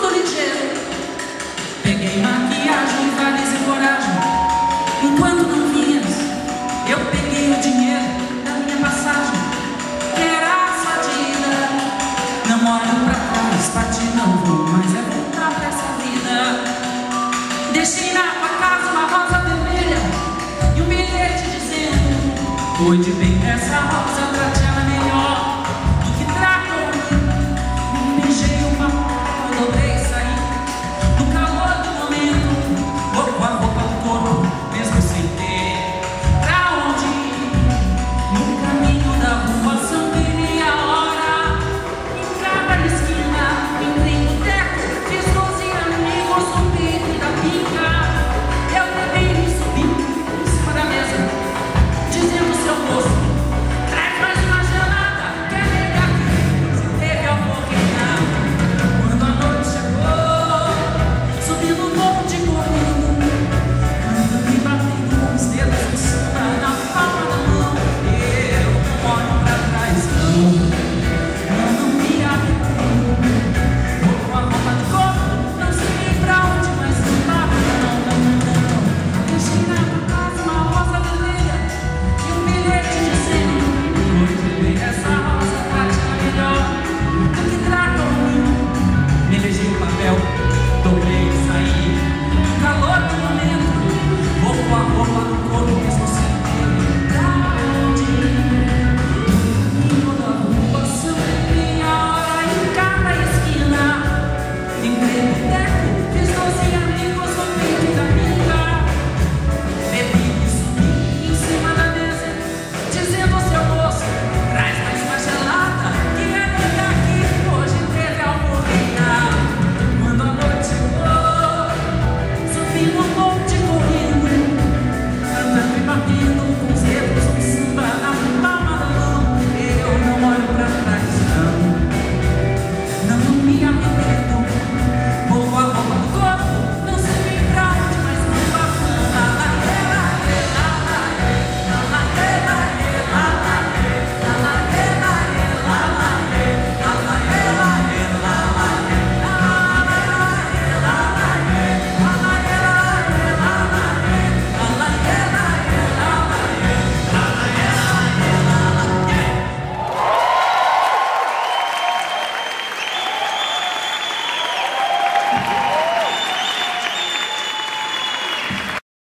tudo ligeiro. Peguei maquiagem, valiza e coragem. Enquanto não vinhas, eu peguei o dinheiro da minha passagem, que era a sua dívida. Não olho pra trás, parti não vou, mas é voltar pra essa vida. Deixei na tua casa uma rosa vermelha e um bilhete dizendo: cuide bem dessa rosa.